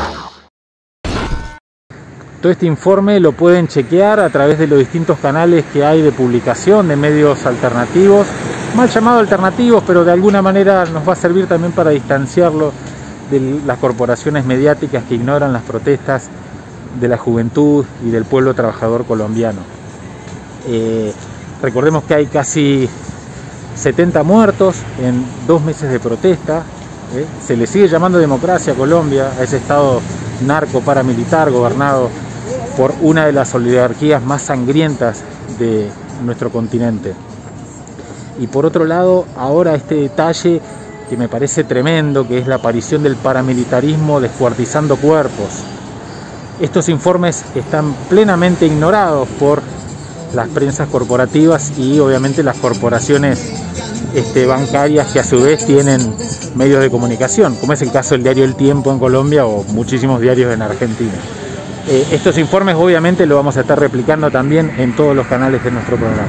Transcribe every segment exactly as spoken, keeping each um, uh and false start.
Todo este informe lo pueden chequear a través de los distintos canales que hay de publicación de medios alternativos, mal llamados alternativos, pero de alguna manera nos va a servir también para distanciarlo de las corporaciones mediáticas que ignoran las protestas de la juventud y del pueblo trabajador colombiano. Eh, recordemos que hay casi setenta muertos en dos meses de protesta. ¿eh? Se le sigue llamando democracia a Colombia, a ese estado narco paramilitar gobernado por una de las oligarquías más sangrientas de nuestro continente. Y por otro lado, ahora este detalle que me parece tremendo, que es la aparición del paramilitarismo descuartizando cuerpos. Estos informes están plenamente ignorados por las prensas corporativas y obviamente las corporaciones este, bancarias, que a su vez tienen medios de comunicación, como es el caso del diario El Tiempo en Colombia o muchísimos diarios en Argentina. Eh, estos informes obviamente lo vamos a estar replicando también en todos los canales de nuestro programa.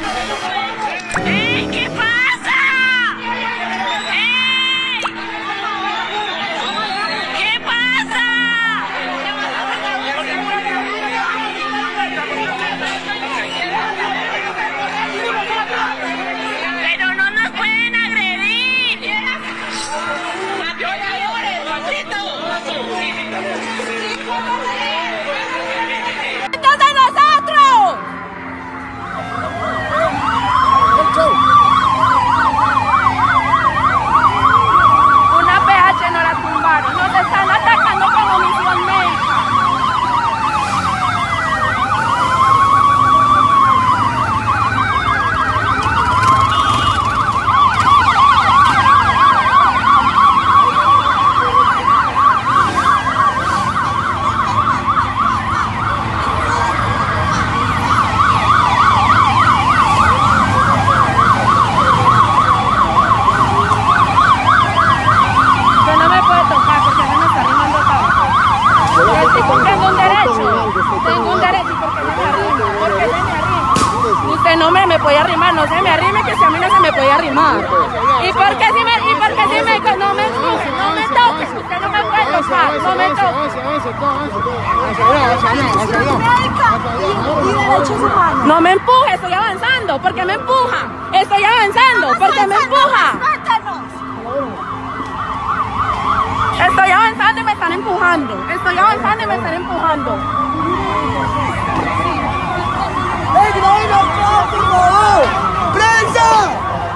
No me, me puede arrimar, no se me arrime, que si a mí no se me puede arrimar. ¿Y por qué si me, y por qué si me, no me empuje, no me toque? Usted no me puede tocar, no me toque. No me empuje, estoy avanzando, ¿por qué me empuja? Estoy avanzando, ¿por qué me empuja? Estoy avanzando y me están empujando, estoy avanzando y me están empujando. ¡Prensa!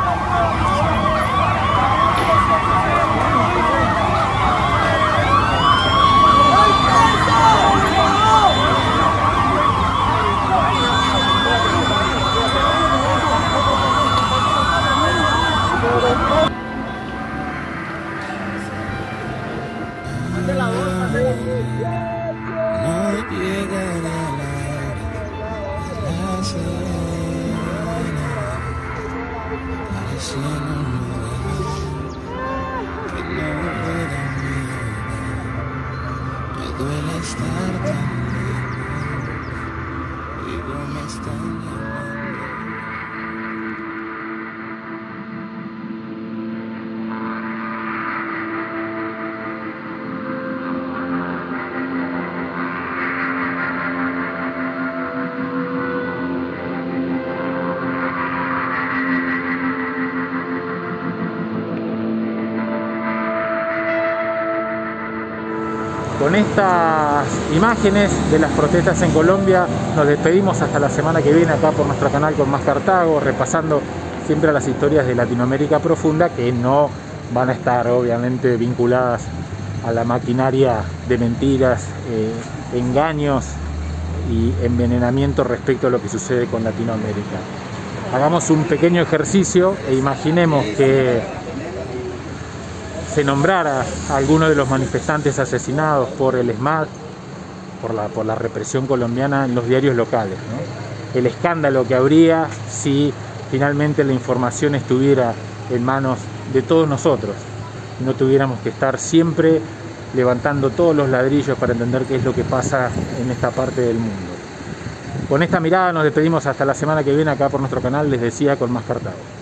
Con estas imágenes de las protestas en Colombia nos despedimos hasta la semana que viene acá por nuestro canal con más Cartago, repasando siempre las historias de Latinoamérica profunda, que no van a estar obviamente vinculadas a la maquinaria de mentiras, eh, engaños y envenenamiento respecto a lo que sucede con Latinoamérica. Hagamos un pequeño ejercicio e imaginemos que se nombrara a alguno de los manifestantes asesinados por el ESMAD, por la, por la represión colombiana en los diarios locales, ¿no? El escándalo que habría si finalmente la información estuviera en manos de todos nosotros, no tuviéramos que estar siempre levantando todos los ladrillos para entender qué es lo que pasa en esta parte del mundo. Con esta mirada nos despedimos hasta la semana que viene acá por nuestro canal, les decía, con más Cartago.